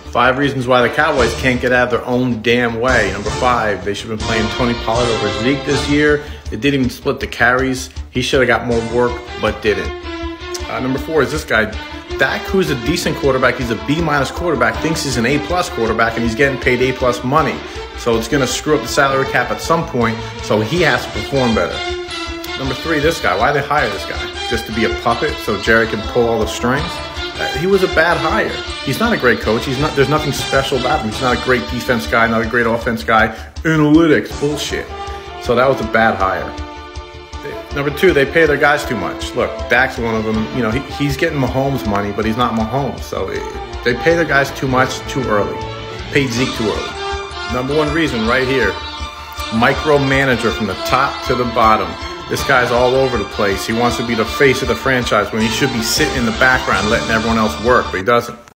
5 reasons why the Cowboys can't get out of their own damn way. Number 5, they should have been playing Tony Pollard over Zeke this year. They didn't even split the carries. He should have got more work, but didn't. Number 4 is this guy, Dak, who's a decent quarterback. He's a B- quarterback, thinks he's an A+ quarterback, and he's getting paid A+ money. So it's going to screw up the salary cap at some point, so he has to perform better. Number 3, this guy. Why they hire this guy? Just to be a puppet so Jerry can pull all the strings? He was a bad hire. He's not a great coach. There's nothing special about him. He's not a great defense guy, not a great offense guy. Analytics, bullshit. So that was a bad hire. Number 2, they pay their guys too much. Look, Dak's one of them. You know, he's getting Mahomes money, but he's not Mahomes. So they pay their guys too much, too early. Paid Zeke too early. Number 1 reason right here, micromanager from the top to the bottom. This guy's all over the place. He wants to be the face of the franchise when he should be sitting in the background letting everyone else work, but he doesn't.